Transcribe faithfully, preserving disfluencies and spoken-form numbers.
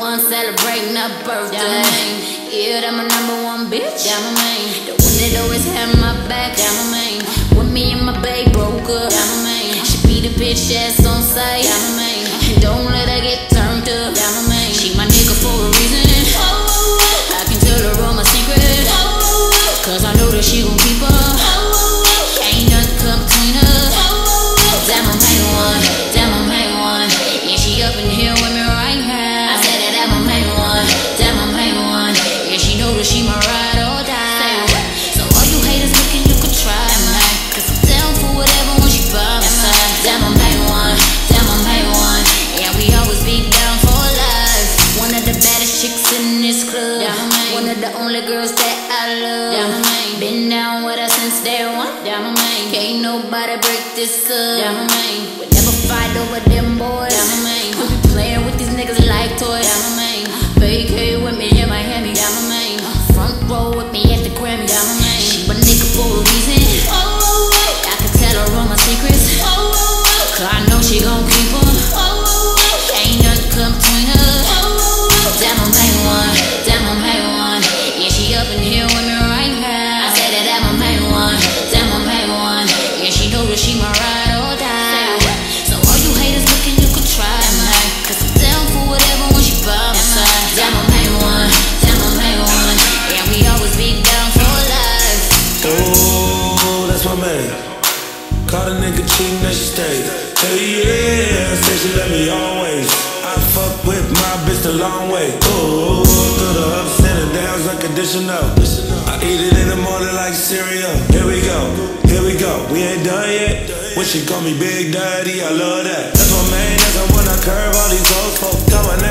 one celebrating her birthday. Yeah, that my number one bitch. Yeah, my main. The one that always had my back. Yeah, my main. When me and my babe broke up. Yeah, my main. She be the bitch that's on sight. Yeah, my main. Don't let her get turned up. Yeah, my main. She my nigga for a reason. I can tell her all my secrets. Cause I know that she gon' keep up. Ain't nothing come between us. That my main one. That my main one. Yeah, she up in here with me right now. I said that that my main one. That my main one. Yeah, she know that she my ride or die. So all you haters looking, you could try me. Cause I'm down for whatever when she by my side. That my main one. That my main one. Yeah, we always be down for life. One of the baddest chicks in this club. One of the only girls that I love. Been down with her since day one. Can't nobody break this up. We never fight over them boys. We be playing with these niggas like toys. Vacay with me in Miami. Front row with me at the Grammy. She my nigga for a reason. I can tell her all my secrets. Cause I know she gon' keep them. Ain't nothing come between us. That my main one. That my main one. Yeah, she up in here with me right now. I said that that my main one. That my main one. Yeah, she know that she my ride or die. So all you haters looking, you could try me. Cause I'm down for whatever when she by my side. That my main one. That my main one. Yeah, we always be down for life. Oh, that's my man. Caught a nigga cheating, then she stayed. Hey yeah, say she love me always. I fuck with my bitch the long way. Oh, through the ups and the downs, unconditional. I eat it in the morning like cereal. Here we go, here we go. We ain't done yet. When she call me Big Daddy, I love that. That's my man, that's the one I curve all these old folks. Got my